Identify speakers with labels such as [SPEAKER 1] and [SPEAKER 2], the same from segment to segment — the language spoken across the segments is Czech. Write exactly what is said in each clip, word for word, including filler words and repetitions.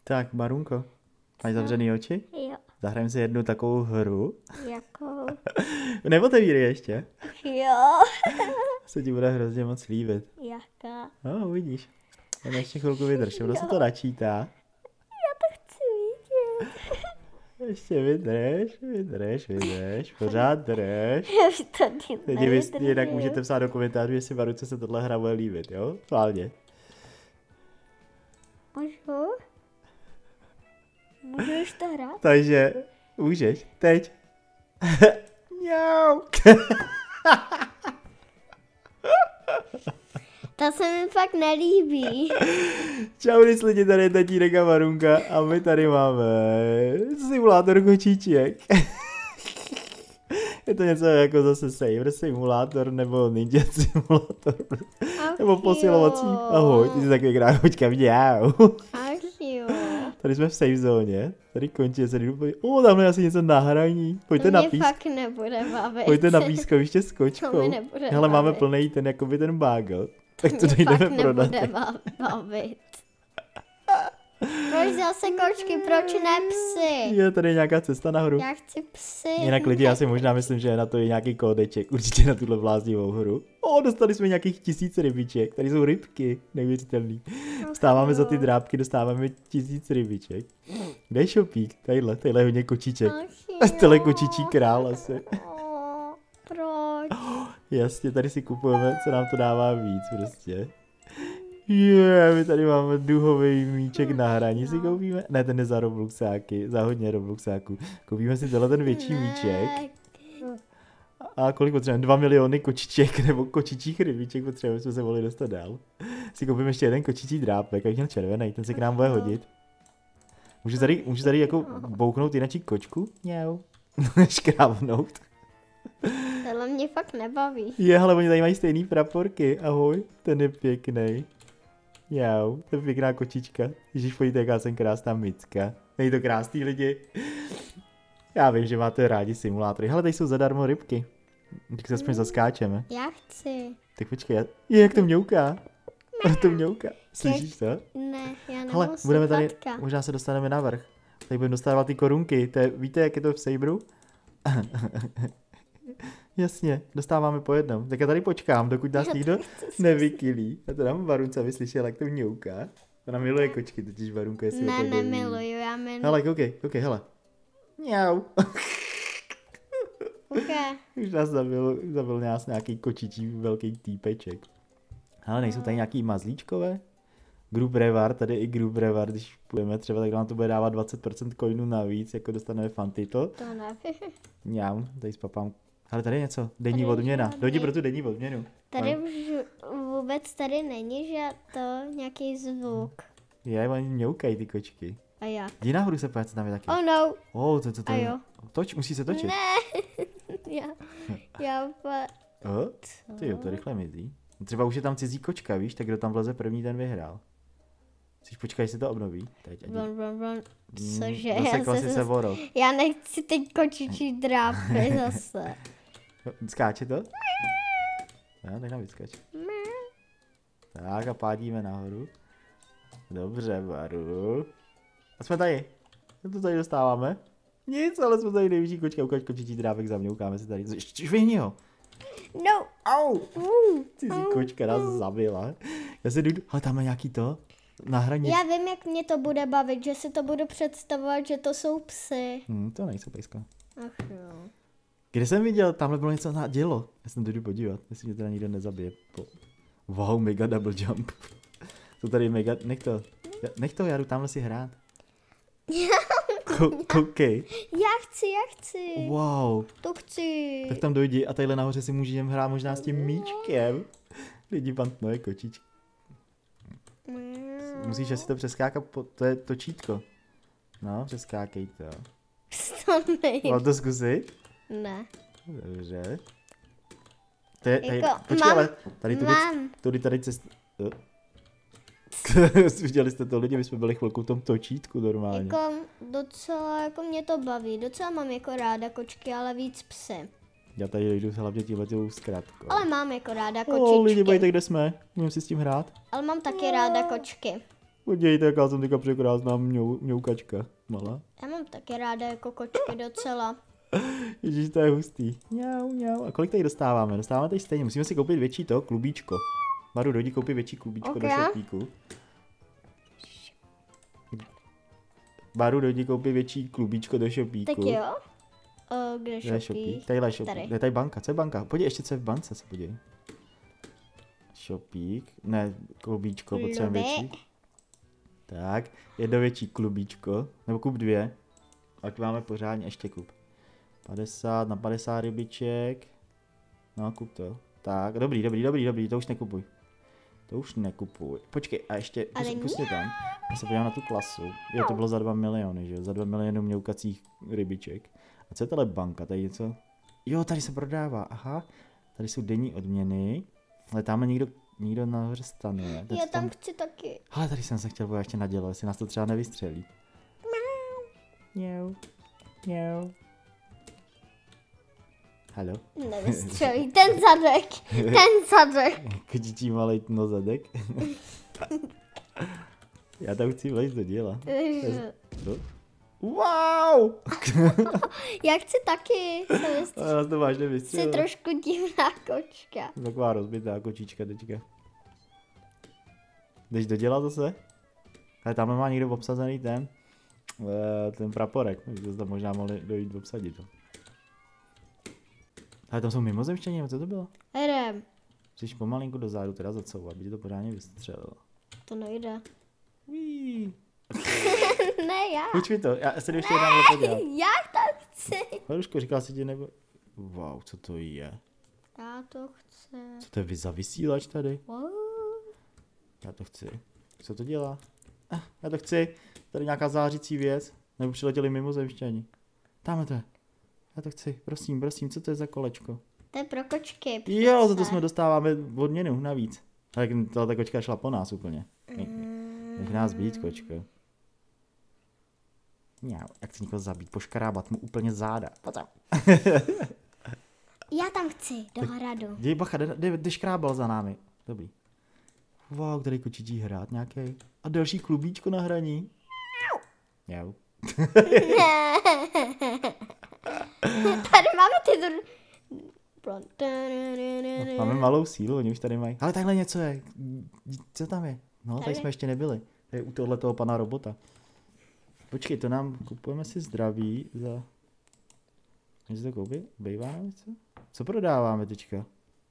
[SPEAKER 1] Tak, Marunko, máš zavřený oči?
[SPEAKER 2] Jo.
[SPEAKER 1] Zahrajeme si jednu takovou hru.
[SPEAKER 2] Jakou?
[SPEAKER 1] Neotevírej ještě.
[SPEAKER 2] Jo.
[SPEAKER 1] Se ti bude hrozně moc líbit.
[SPEAKER 2] Jaká?
[SPEAKER 1] No, uvidíš. Jen ještě chvilku vydrž, ono se to načítá.
[SPEAKER 2] Já to chci vidět.
[SPEAKER 1] Ještě vydrž, vydrž, vydrž, pořád drž.
[SPEAKER 2] Já už tady
[SPEAKER 1] Teď vy, jinak můžete psát do komentářů, jestli Marunce se tohle hra bude líbit, jo? Schválně.
[SPEAKER 2] Můžu? Můžu už to hrát?
[SPEAKER 1] Takže, můžeš, teď. Mňau.
[SPEAKER 2] To se mi fakt nelíbí.
[SPEAKER 1] Čau lidi, tady je tatínek a Marunka a my tady máme simulátor kočiček. Je to něco jako zase Saber simulátor nebo Ninja simulátor.
[SPEAKER 2] Ach
[SPEAKER 1] Nebo posilovací.
[SPEAKER 2] jo.
[SPEAKER 1] Ahoj, ty jsi takový krákočka, mňau.
[SPEAKER 2] Ach jo.
[SPEAKER 1] Tady jsme v safe zóně, tady končí se jdu pojít. O, tamhle asi něco na hraní. Pojďte
[SPEAKER 2] To
[SPEAKER 1] na
[SPEAKER 2] mě
[SPEAKER 1] písk.
[SPEAKER 2] fakt nebude bavit.
[SPEAKER 1] Pojďte na pískoviště s
[SPEAKER 2] To mi
[SPEAKER 1] kočkou.
[SPEAKER 2] nebude
[SPEAKER 1] Hele, máme
[SPEAKER 2] bavit.
[SPEAKER 1] plný ten, jakoby ten bagel. Tak to
[SPEAKER 2] Mě
[SPEAKER 1] jdeme
[SPEAKER 2] fakt
[SPEAKER 1] prodat.
[SPEAKER 2] nebude ba- bavit. Proč zase kočky, proč ne psy?
[SPEAKER 1] Je tady nějaká cesta nahoru.
[SPEAKER 2] Já chci psy.
[SPEAKER 1] Jinak lidi, já si možná myslím, že na to je nějaký kódeček, určitě na tuhle bláznivou hru. O, dostali jsme nějakých tisíc rybiček, tady jsou rybky, neuvěřitelný. Dostáváme za ty drápky, dostáváme tisíc rybiček. Kde je šopík? Tadyhle, tadyhle je hodně kočiček. Tohle je kočičí král asi.
[SPEAKER 2] O, proč?
[SPEAKER 1] Jasně, tady si kupujeme, co nám to dává víc prostě. Je, yeah, my tady máme duhový míček na hraní, si koupíme. Ne, ten je za Robluxáky, za hodně Robluxáků. Koupíme si tenhle ten větší míček. A kolik potřebujeme? Dva miliony kočiček nebo kočičích rybiček potřebujeme, jsme se mohli dostat dál. Si koupíme ještě jeden kočičí drápek, jak měl červený, ten se k nám bude hodit. Můžu tady, můžu tady jako bouknout jinačí kočku? Mňau. Škrábnout.
[SPEAKER 2] Tohle mě fakt nebaví.
[SPEAKER 1] Je, ale oni tady mají stejný praporky, ahoj, ten je pěkný. Jau, to je pěkná kočička. Ježíš, pojďte, jaká jsem krásná micka. Není to krásný lidi. Já vím, že máte rádi simulátory. Hele, tady jsou zadarmo rybky. Tak se aspoň zaskáčeme.
[SPEAKER 2] Já chci.
[SPEAKER 1] Tak počkej, já... je, jak to mňouká. To mňouká. Slyšíš to?
[SPEAKER 2] Ne, já nemám
[SPEAKER 1] Hele, budeme tady,
[SPEAKER 2] sluchátka.
[SPEAKER 1] možná se dostaneme na vrch. Tady budeme dostávat ty korunky. To je, víte, jak je to v Saberu? Jasně, dostáváme po jednom. Tak já tady počkám, dokud nás nikdo nevykylí. Já to dám Varunce, aby slyšela, jak to mňouká. Ona miluje kočky, totiž Varunka, jestli
[SPEAKER 2] Ne,
[SPEAKER 1] o tom neví.
[SPEAKER 2] nemiluju, já miluju.
[SPEAKER 1] Hele, koukej, koukej, hele. Mňau.
[SPEAKER 2] Okay.
[SPEAKER 1] Už nás zabil, zabil nás nějaký kočičí velký týpeček. Ale nejsou tady nějaký mazlíčkové? Group Reward, tady i Group Reward, když půjdeme třeba, tak nám to bude dávat dvacet procent coinů navíc, jako dostaneme fan title.
[SPEAKER 2] To nevím.
[SPEAKER 1] Mňau, tady s papám. Ale tady je něco, denní
[SPEAKER 2] Tady je
[SPEAKER 1] odměna.
[SPEAKER 2] žádný.
[SPEAKER 1] Dojdi pro tu denní odměnu.
[SPEAKER 2] Tady už vůbec tady není, že to nějaký zvuk.
[SPEAKER 1] Je, oni mňoukají ty kočky.
[SPEAKER 2] A já.
[SPEAKER 1] Jdi nahoru se podívat, co tam je taky.
[SPEAKER 2] Oh no.
[SPEAKER 1] Oh, to, to, to,
[SPEAKER 2] A
[SPEAKER 1] je.
[SPEAKER 2] jo.
[SPEAKER 1] Toč, musí se točit.
[SPEAKER 2] Ne. já, já pa...
[SPEAKER 1] Oh, ty jo, to rychle mizí. Třeba už je tam cizí kočka, víš, tak kdo tam vleze první, ten vyhrál. Chceš počkat, jestli to obnoví? Teď, ať...
[SPEAKER 2] Run, run, run.
[SPEAKER 1] Mm,
[SPEAKER 2] Cože? Já,
[SPEAKER 1] Zasekla si
[SPEAKER 2] se,
[SPEAKER 1] se voro.
[SPEAKER 2] já nechci teď kočičí drápy zase.
[SPEAKER 1] Skáče to? No, tak nám vyskač. Tak a pádíme nahoru. Dobře, Baru. A jsme tady. Co to tady dostáváme? Nic, ale jsme tady největší kočka. Ukaž kočičí drápek, zamňoukáme se tady. Švihni ho.
[SPEAKER 2] No.
[SPEAKER 1] Au.
[SPEAKER 2] Uh,
[SPEAKER 1] Cizí kočka nás zabila. Já se jdu, ale tam je nějaký to. Na hraně.
[SPEAKER 2] já vím, jak mě to bude bavit, že si to budu představovat, že to jsou psy.
[SPEAKER 1] Hmm, to nejsou pejska.
[SPEAKER 2] Ach jo.
[SPEAKER 1] Kde jsem viděl, tamhle bylo něco na dělo. Já jsem to jdu podívat, jestli mě teda nikdo nezabije. Po... Wow, mega double jump. To tady mega, nech to, nech to, já jdu tamhle si hrát. Ko- Koukej.
[SPEAKER 2] Já chci, já chci.
[SPEAKER 1] Wow,
[SPEAKER 2] To chci.
[SPEAKER 1] tak tam dojdi a tadyhle nahoře si můžeme hrát možná s tím míčkem. Lidi pantnoje kočičky. Musíš asi to přeskákat, po... to je to čítko. No, přeskákej to.
[SPEAKER 2] To nejde.
[SPEAKER 1] Mám to zkusit?
[SPEAKER 2] Ne.
[SPEAKER 1] Dobře. To je, tady,
[SPEAKER 2] Jako,
[SPEAKER 1] počkej,
[SPEAKER 2] mám-
[SPEAKER 1] ale tady tudy,
[SPEAKER 2] Mám.
[SPEAKER 1] tudy tady cest... Viděli jste to lidi, my jsme byli chvilku v tom točítku normálně.
[SPEAKER 2] Jako docela, jako mě to baví. Docela mám jako ráda kočky, ale víc psy.
[SPEAKER 1] Já tady dojdu hlavně tímhletou zkrátkou.
[SPEAKER 2] Ale mám jako ráda
[SPEAKER 1] O, lidi,
[SPEAKER 2] kočičky.
[SPEAKER 1] bojte, kde jsme? Můžeme si s tím hrát?
[SPEAKER 2] Ale mám taky ráda kočky.
[SPEAKER 1] Podívejte, jaká jsem teďka překrásná mňou, mňoukačka. Malá.
[SPEAKER 2] Já mám taky ráda jako kočky docela.
[SPEAKER 1] Ježíš, to je hustý. Mňau, mňau. A kolik tady dostáváme? Dostáváme tady stejně. Musíme si koupit větší to, klubíčko. Maru, dojdi koupit větší klubíčko okay. do šopíku. Baru, dojdi koupit větší klubíčko do šopíku.
[SPEAKER 2] Tak jo. O, kde je šopík?
[SPEAKER 1] Tadyhle šopík. Tady. Je tady banka. Co je banka? Podívej, ještě co je v bance, se podívej. Šopík. Ne, klubíčko, potřebujeme větší. Tak, jedno větší klubíčko. Nebo kup dvě. Ať máme pořádně, ještě kup. padesát na padesát rybiček. No, kup to. Tak, dobrý, dobrý, dobrý, dobrý, to už nekupuj. To už nekupuj. Počkej, a ještě, pust mě tam. Já se podívám na tu klasu. Jo, to bylo za dva miliony, že jo? Za dva miliony mňoukacích rybiček. A co je tahle banka? Tady něco? Jo, tady se prodává, aha. Tady jsou denní odměny. Ale tamhle někdo, někdo nahoře stanuje.
[SPEAKER 2] Já tam, tam chci taky.
[SPEAKER 1] Ale tady jsem se chtěl ještě nadělat, jestli nás to třeba nevystřelí. Mňau. Mňau. Haló?
[SPEAKER 2] Nevystřelí, ten zadek, ten zadek.
[SPEAKER 1] Kočičí malej zadek. Já tam chci vlejt do díla. No. Wow!
[SPEAKER 2] Já chci taky.
[SPEAKER 1] Ale to vážně vystřelil.
[SPEAKER 2] Jsi trošku divná kočka.
[SPEAKER 1] Taková rozbitá kočička teďka. Jdeš do díla zase? Ale tam má někdo obsazený ten, ten praporek. To tam možná mohli dojít obsadit. Ale tam jsou mimozemštění, co to bylo?
[SPEAKER 2] Jdem.
[SPEAKER 1] Jsi pomalinku dozadu teda zacou, aby ti to pořádně vystřelilo.
[SPEAKER 2] To nejde.
[SPEAKER 1] Uí.
[SPEAKER 2] Ne, já.
[SPEAKER 1] Uč mi to, já se ještě jednou podívat.
[SPEAKER 2] Já to chci.
[SPEAKER 1] Haluško, říkal jsi ti nebo... Wow, co to je?
[SPEAKER 2] Já to chci.
[SPEAKER 1] Co to je vy za vysílač tady?
[SPEAKER 2] Wow.
[SPEAKER 1] Já to chci. Co to dělá? Ah, já to chci. Tady nějaká zářící věc. Nebo přiletěli mimozemštění. Dáme to. Já to chci. Prosím, prosím, co to je za kolečko?
[SPEAKER 2] To je pro kočky. Přece.
[SPEAKER 1] Jo, za to jsme dostáváme odměnu navíc. Tak ta kočka šla po nás úplně. Nech nás být, kočko. Já, jak chci někoho zabít, poškarábat mu úplně záda. Potom.
[SPEAKER 2] Já tam chci, do hradu.
[SPEAKER 1] Děj bacha, jde škrábal za námi. Dobrý. Wow, tady kočičí hrát nějaký. A další klubíčko na hraní. Jau.
[SPEAKER 2] Tady máme ty dr...
[SPEAKER 1] No, máme malou sílu, oni už tady mají. Ale takhle něco je. Co tam je? No, tady, tady jsme ještě nebyli. Tady u tohoto pana robota. Počkej, to nám kupujeme si zdraví za... Můžete to koupit? Bejvá něco? Co prodáváme teďka?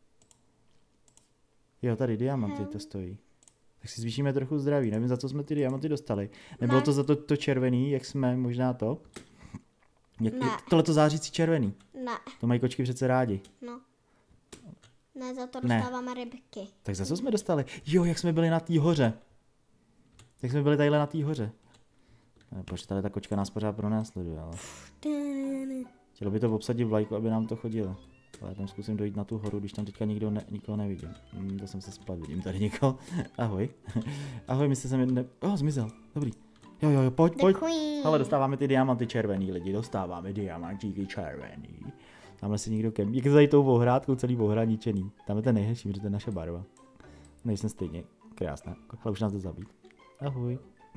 [SPEAKER 1] Jo, tady diamanty to stojí. Tak si zvýšíme trochu zdraví. Nevím, za co jsme ty diamanty dostali. Nebylo to za to, to červený, jak jsme možná to? Jak,
[SPEAKER 2] ne.
[SPEAKER 1] Tohle to zářící červený.
[SPEAKER 2] Ne.
[SPEAKER 1] To mají kočky přece rádi.
[SPEAKER 2] No. Ne, za to dostáváme ne. rybky.
[SPEAKER 1] Tak za co jsme dostali? Jo, jak jsme byli na té hoře. Jak jsme byli tadyhle na té hoře. Počkej, tady ta kočka nás pořád pronásleduje, ale... Chtělo by to obsadit vlajku, aby nám to chodilo. Ale já tam zkusím dojít na tu horu, když tam teďka nikdo ne, nikoho nevidím. Hmm, to jsem se splet, vidím tady někoho. Ahoj. Ahoj, myslíte jsem ne... Oh, zmizel. Dobrý. Jo, jo, jo, pojď, pojď. Ale dostáváme ty diamanty červený lidi, dostáváme diamantíky červený. Tamhle si někdo kempí. Jak je tady tou ohrádkou celý ohraničený. Tam je ten nejhezčí, protože to je naše barva. Nejsem stejně krásná. Ale už nás jde zabít. Ahoj.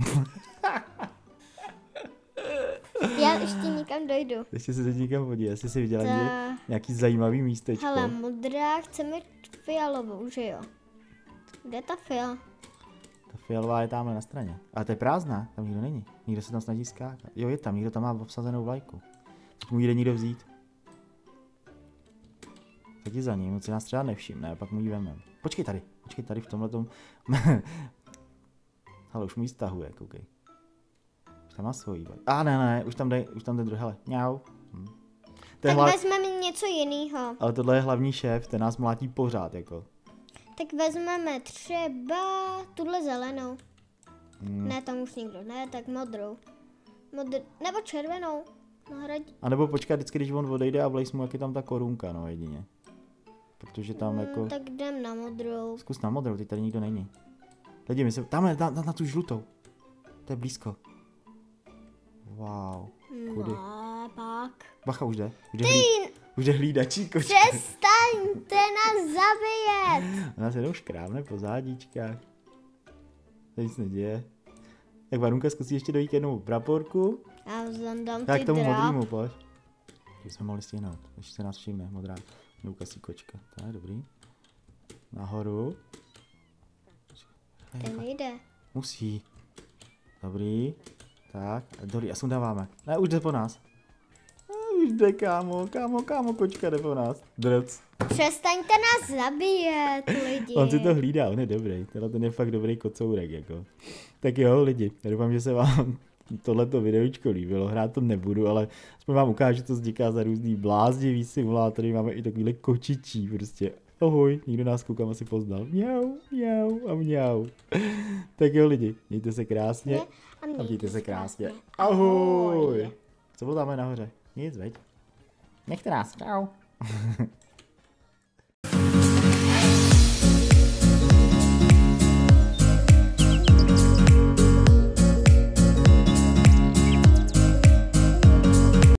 [SPEAKER 2] Já ještě nikam dojdu.
[SPEAKER 1] Ještě se teď nikam podívej, jestli jsi viděla
[SPEAKER 2] Ta...
[SPEAKER 1] nějaký zajímavý místečko.
[SPEAKER 2] Hele, modrá, chceme fialovou, že jo? Kde je ta fial?
[SPEAKER 1] Ta fialová je tamhle na straně. Ale to je prázdná, tam nikdo není. Nikdo se tam snaží skákat. Jo, je tam, někdo tam má obsazenou vlajku. Teď mu jde někdo vzít. Tak je za ním, moc si nás třeba nevšimne, pak mu ji vemem. Počkej tady, počkej tady v tomhletom. Hele, už mu ji stahuje, koukej. Tam má svojí. A ah, ne, ne, už tam jde, už tam jde druhý, hele, ňau. Hm.
[SPEAKER 2] Tak hla... vezmeme něco jiného.
[SPEAKER 1] Ale tohle je hlavní šéf, ten nás mlátí pořád, jako.
[SPEAKER 2] Tak vezmeme třeba tuhle zelenou. Hmm. Ne, tam už nikdo, ne, tak modrou. Modr... Nebo červenou. Nahradí.
[SPEAKER 1] A nebo počkat vždycky, když on odejde a vlejs mu, jak je tam ta korunka, no jedině. Protože tam hmm, jako...
[SPEAKER 2] Tak jdem na modrou.
[SPEAKER 1] Zkus na modrou, teď tady nikdo není. Lidi, my se... Tamhle, na, na, na tu žlutou. To je blízko. Wow. Kudy?
[SPEAKER 2] No, pak.
[SPEAKER 1] Bacha, už jde. Už jde, hlí... už jde hlídačí kočka.
[SPEAKER 2] Přestaňte nás zabíjet.
[SPEAKER 1] Ona se jenom škrábne po zádíčkách. To nic neděje. Tak Varunka zkusí ještě dojít k jednomu praporku.
[SPEAKER 2] Já zandám
[SPEAKER 1] Tak
[SPEAKER 2] ty
[SPEAKER 1] k tomu
[SPEAKER 2] dráp.
[SPEAKER 1] modrýmu, pojď. Když jsme mohli stihnout, když se nás všimne, modrá neukasí kočka. To je dobrý. Nahoru.
[SPEAKER 2] Ten nejde.
[SPEAKER 1] Musí. Dobrý. Tak, dobrý, a sundáváme. Ne, už jde po nás. A už jde, kámo, kámo, kámo, kočka jde po nás. Drc.
[SPEAKER 2] Přestaňte nás zabíjet, lidi.
[SPEAKER 1] On si to hlídá, on je dobrý. Tenhle ten je fakt dobrý kocourek, jako. Tak jo, lidi, já doufám, že se vám tohleto videočko líbilo. Hrát to nebudu, ale aspoň vám ukážu, co vzniká za různý bláznivý simulátory. Máme i takovýhle kočičí, prostě. Ahoj, někdo nás koukám asi poznal. Mňau, mňau a mňau. Tak jo, lidi, mějte se krásně.
[SPEAKER 2] A mějte,
[SPEAKER 1] A mějte se krásně.
[SPEAKER 2] Ahoj.
[SPEAKER 1] Ahoj. Co bylo tam nahoře? Nic, veď? Nechte nás, čau.